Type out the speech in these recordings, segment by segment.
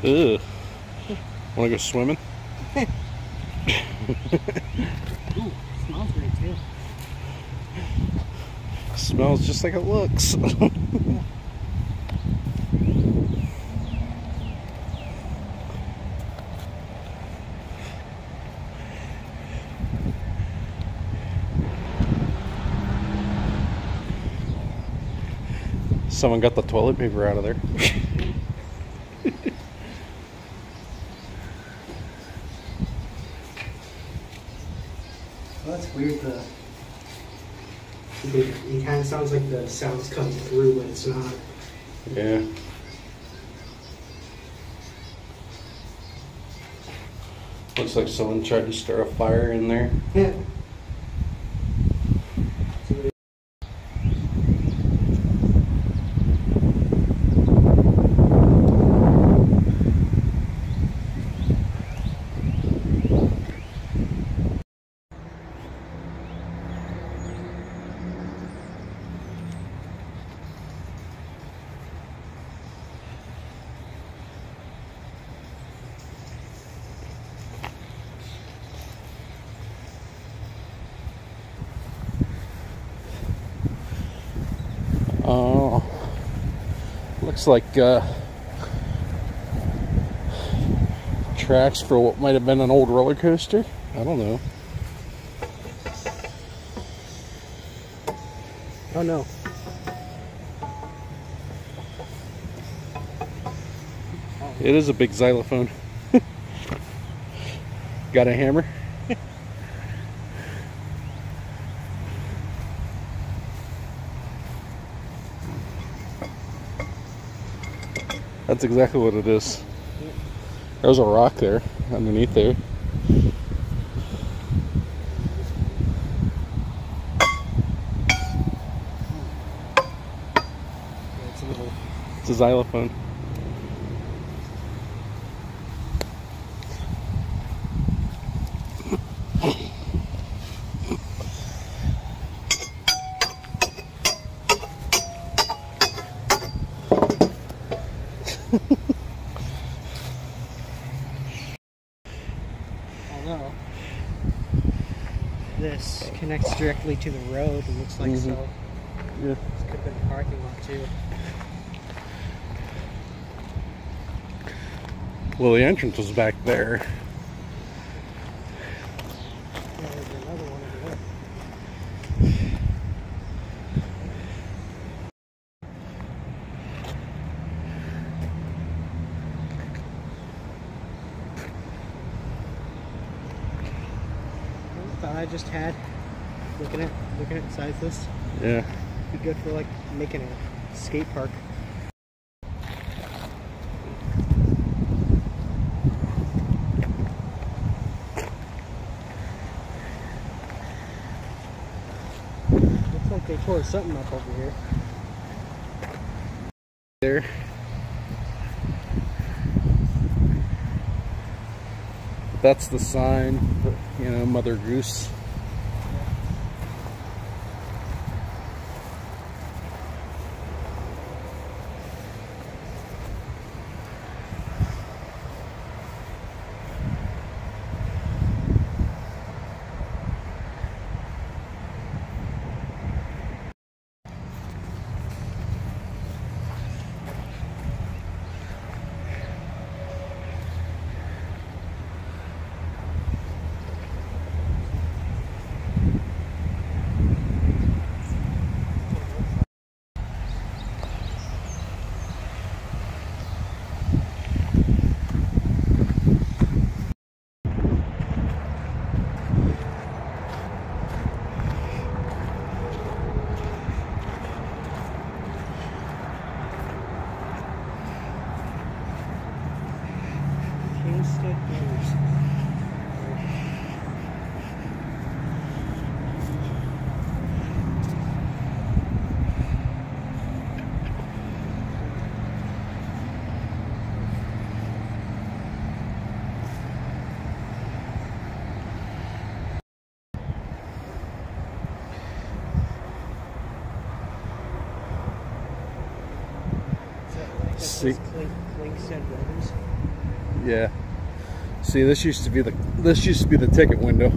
Ugh. Wanna go swimming? Ooh, smells great too. Smells just like it looks. Someone got the toilet paper out of there. Well, that's weird. It kind of sounds like the sound's coming through, but it's not. Yeah. Looks like someone tried to stir a fire in there. Yeah. Oh, looks like tracks for what might have been an old roller coaster. I don't know. Oh no. It is a big xylophone. Got a hammer? That's exactly what it is. There's a rock there, underneath there. It's a xylophone. Although this connects directly to the road, it looks like so. Yeah. This could have been a parking lot too. Well, the entrance was back there. Yeah, there's another one over there. Thought I just had looking at besides this. Yeah. Be good for like making a skate park. Looks like they tore something up over here. There. That's the sign, you know, Mother Goose. Kingston Bears. See. Klingsted Brothers. Yeah. See, this used to be the ticket window.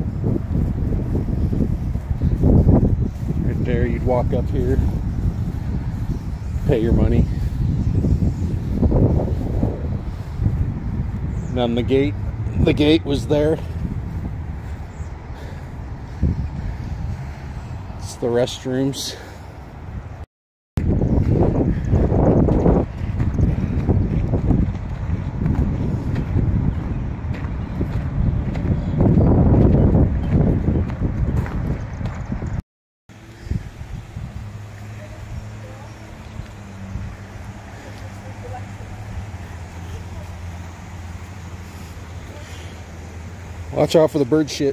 Right there, you'd walk up here, pay your money. And then the gate was there. It's the restrooms. Watch out for the bird shit.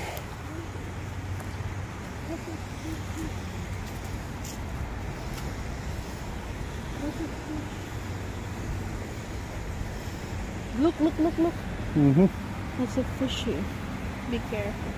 Look, look, look, look. Mm-hmm. That's a fishy. Be careful.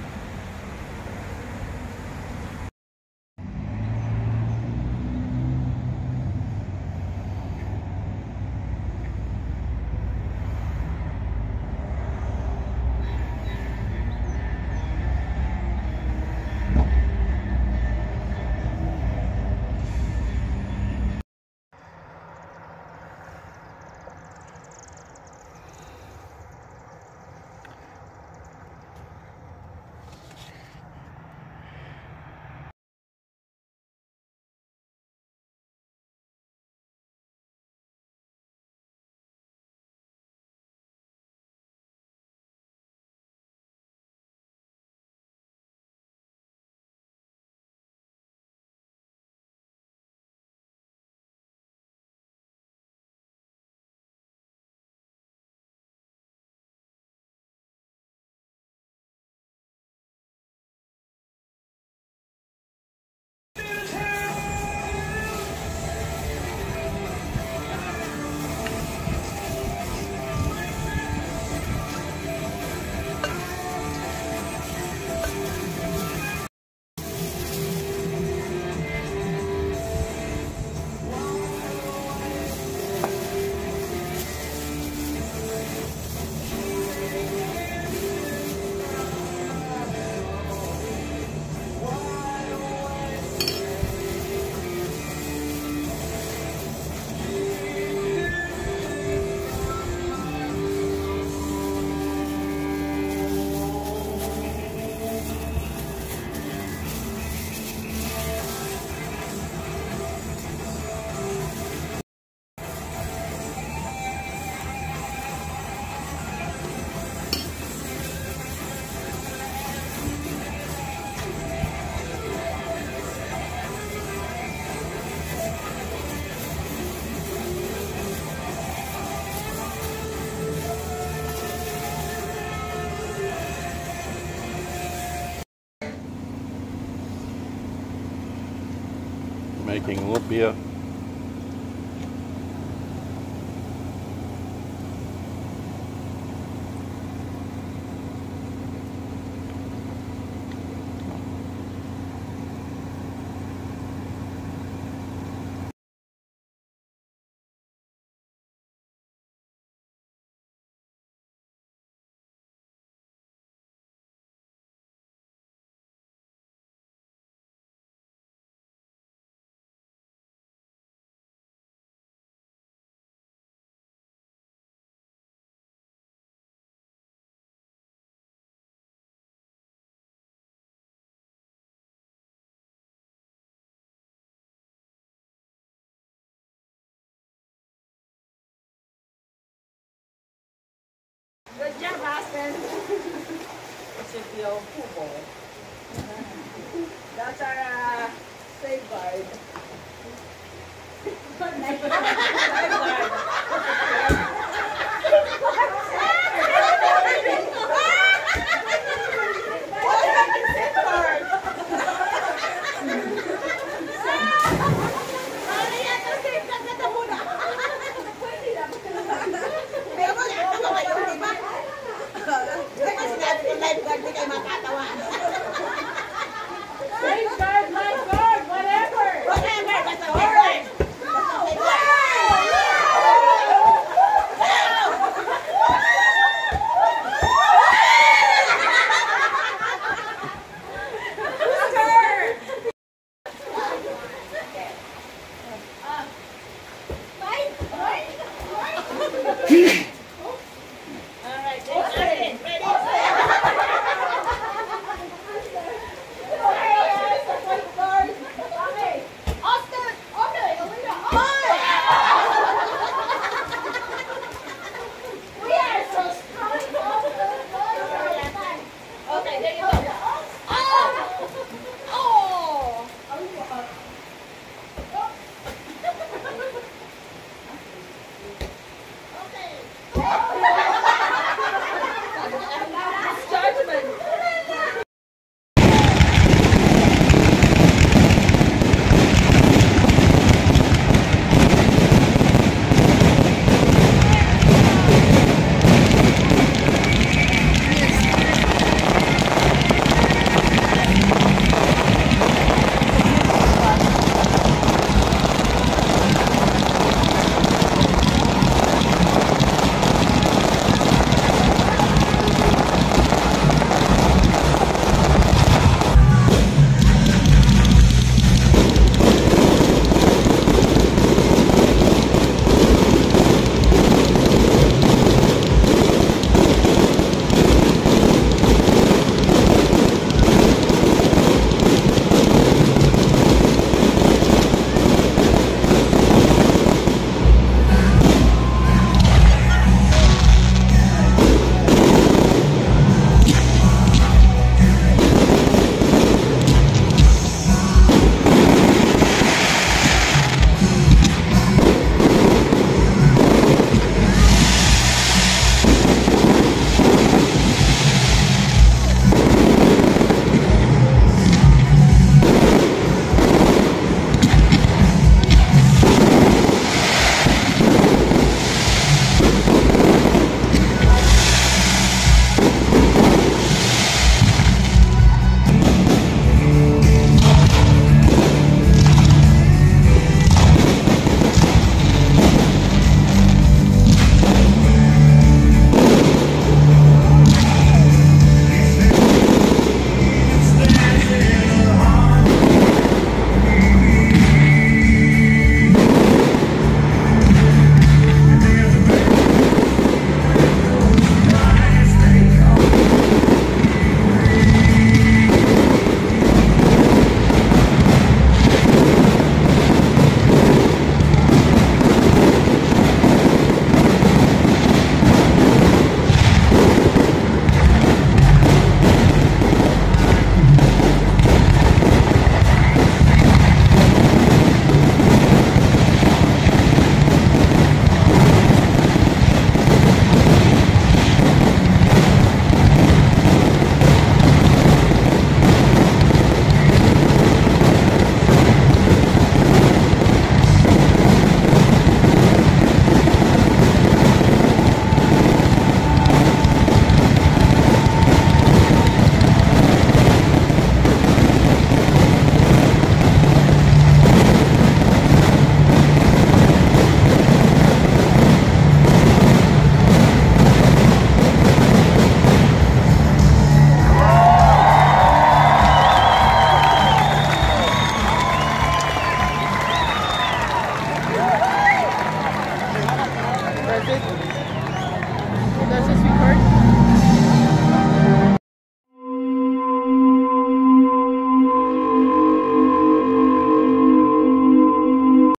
Making lumpia. Good job, Austin. This is the old pool bowl. That's our safeguard. Lifeguard, di kayo makatawa.